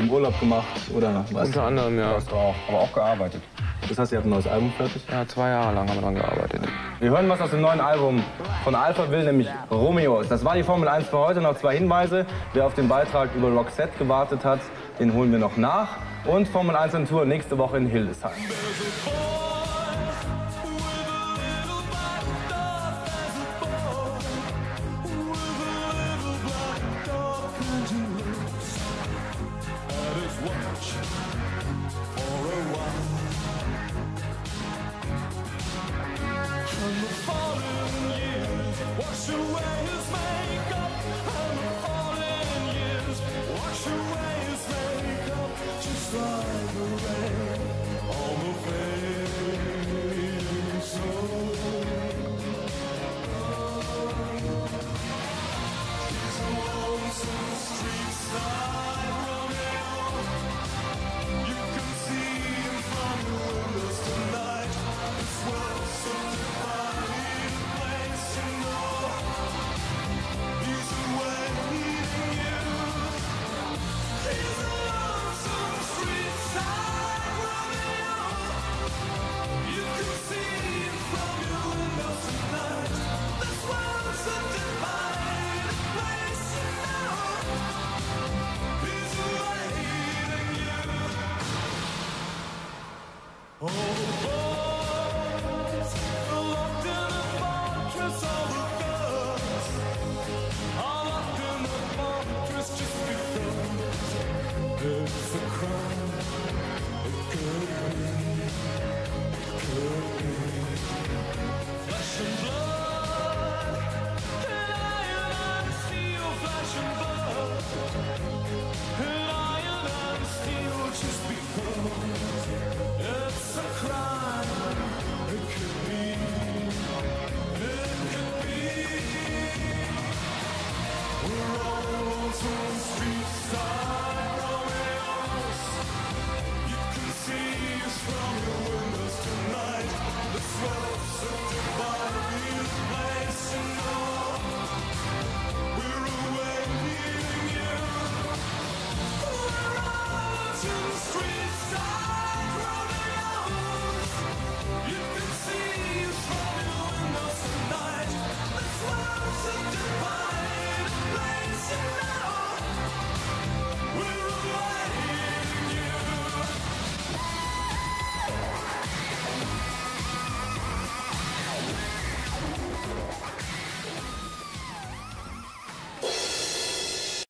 anderem Urlaub gemacht, oder was? Unter anderem, ja. Hast du auch, aber auch gearbeitet. Das heißt, ihr habt ein neues Album fertig? Ja, 2 Jahre lang haben wir dran gearbeitet. Wir hören was aus dem neuen Album von Alpha Will, nämlich Romeos. Das war die Formel 1 für heute. Noch 2 Hinweise. Wer auf den Beitrag über Roxette gewartet hat, den holen wir noch nach. Und Formel 1 on Tour nächste Woche in Hildesheim. It's a crime.